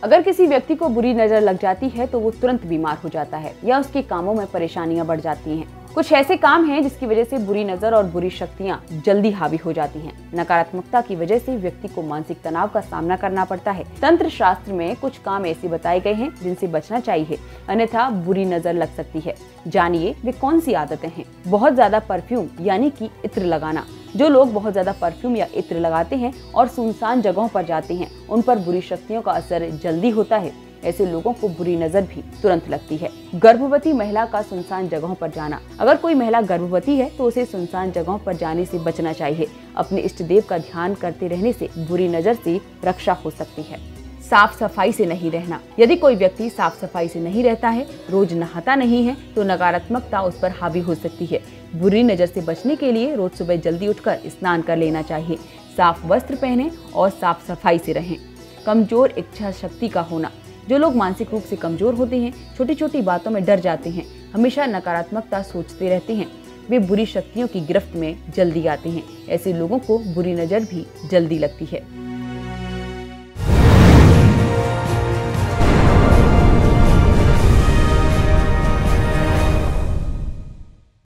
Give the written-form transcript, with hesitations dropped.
अगर किसी व्यक्ति को बुरी नजर लग जाती है तो वो तुरंत बीमार हो जाता है या उसके कामों में परेशानियां बढ़ जाती हैं। कुछ ऐसे काम हैं जिसकी वजह से बुरी नजर और बुरी शक्तियां जल्दी हावी हो जाती हैं। नकारात्मकता की वजह से व्यक्ति को मानसिक तनाव का सामना करना पड़ता है। तंत्र शास्त्र में कुछ काम ऐसे बताए गए हैं जिनसे बचना चाहिए, अन्यथा बुरी नजर लग सकती है। जानिए वे कौन सी आदतें हैं। बहुत ज्यादा परफ्यूम यानी कि इत्र लगाना। जो लोग बहुत ज्यादा परफ्यूम या इत्र लगाते हैं और सुनसान जगहों पर जाते हैं, उन पर बुरी शक्तियों का असर जल्दी होता है। ऐसे लोगों को बुरी नजर भी तुरंत लगती है। गर्भवती महिला का सुनसान जगहों पर जाना। अगर कोई महिला गर्भवती है तो उसे सुनसान जगहों पर जाने से बचना चाहिए। अपने इष्ट देव का ध्यान करते रहने से बुरी नजर से रक्षा हो सकती है। साफ सफाई से नहीं रहना। यदि कोई व्यक्ति साफ सफाई से नहीं रहता है, रोज नहाता नहीं है, तो नकारात्मकता उस पर हावी हो सकती है। बुरी नजर से बचने के लिए रोज सुबह जल्दी उठकर स्नान कर लेना चाहिए। साफ वस्त्र पहने और साफ सफाई से रहें। कमजोर इच्छा शक्ति का होना। जो लोग मानसिक रूप से कमजोर होते हैं, छोटी छोटी बातों में डर जाते हैं, हमेशा नकारात्मकता सोचते रहते हैं, वे बुरी शक्तियों की गिरफ्त में जल्दी आते हैं। ऐसे लोगों को बुरी नजर भी जल्दी लगती है।